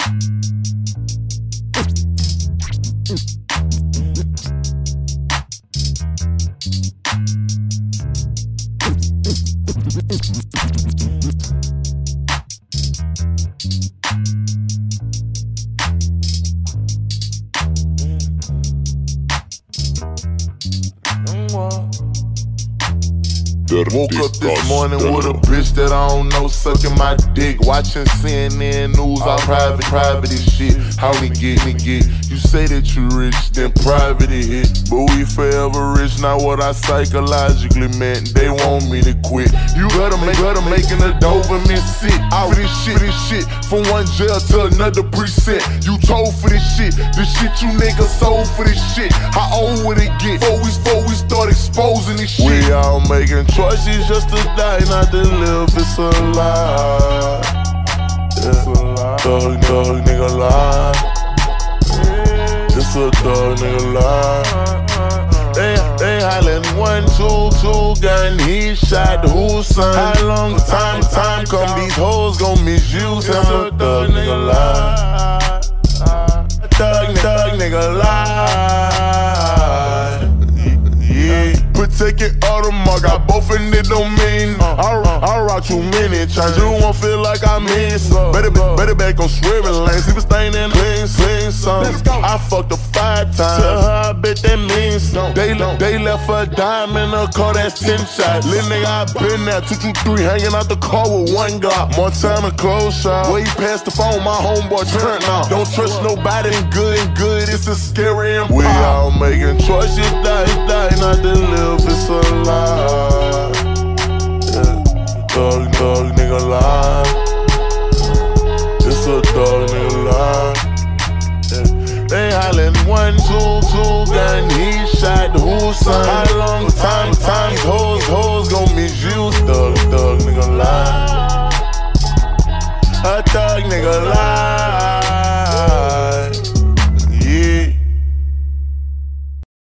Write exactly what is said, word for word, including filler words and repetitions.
Woke up this morning with a bitch that I don't know sucking my dick, watching C N N news, all private, private as shit. How we get, we get? You say that you rich, then private it hit. But we forever rich, not what I psychologically meant. They want me to quit. You better make, better making a Doberman sit out for this shit, for this shit. From one jail to another precinct. You told for this shit, the shit you niggas sold for this shit. How old would it get before we, before we start exposing this shit? We all making choices just to die, not to live. It's a lie. It's a lie. Thug, thug, nigga lie. It's a thug, nigga lie. They, they hollin' one, two, two, gun, he shot who son? How long time, time come these hoes gon' misuse him? It's a thug, nigga lie. Thug, thug, nigga lie. Yeah. Protecting all the mark, got both and it don't mean I'll, I'll rock too many times, you won't feel like I mean some. Better, better back on swerving lanes, he was staying clean, clean some. I fucked her five times, tell her I bet that means some. They, they left for a dime in a car, that's ten shots. Little nigga, I been there, two, two, three, hanging out the car with one Glock. More time to close shop, way past the phone, my homeboy turned off. Don't trust nobody, and good and good, it's a scary and we all making choices, die, die, not to live. It's a lie. Yeah. Thug, thug, nigga lie. It's a thug, nigga lie. Yeah. They hollin' one, two, two, gun, he shot who son? How long time, time, these hoes, hoes gon' misuse? Thug, thug, nigga lie. A thug, nigga lie.